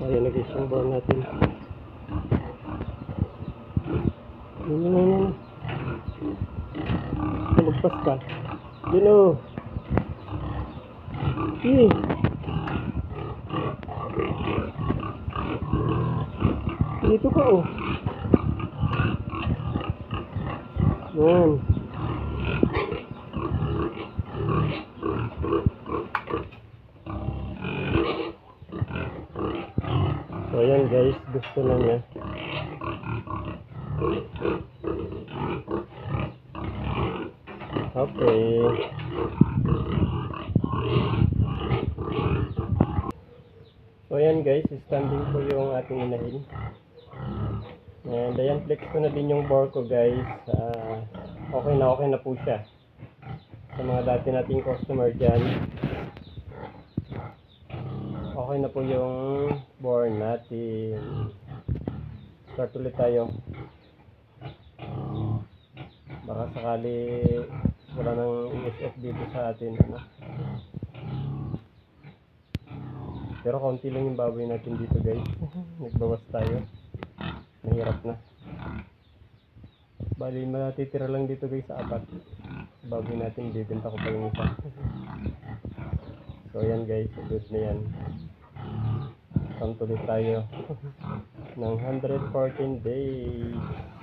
Ayan, nag-is yung bar natin. Yun. Magpas ka. Yun o. Dito ka o. Yan. So ayan guys, gusto na niya. Okay. So ayan guys, standing po yung ating inahin. And ayan, flex ko na din yung bore ko guys. Okay na po siya. Sa mga dati nating customer dyan, okay na po yung bore natin. Start ulit tayo. Baka sakali wala nang ESF dito sa atin, ano? Pero kaunti lang yung baboy natin dito guys. Nagbawas tayo. Mahirap na. Bali matitira lang dito guys sa apat. Baboy natin, bibenta ko pa yung isa. So yan guys, good na yan. Tuloy tayo ng 114 days.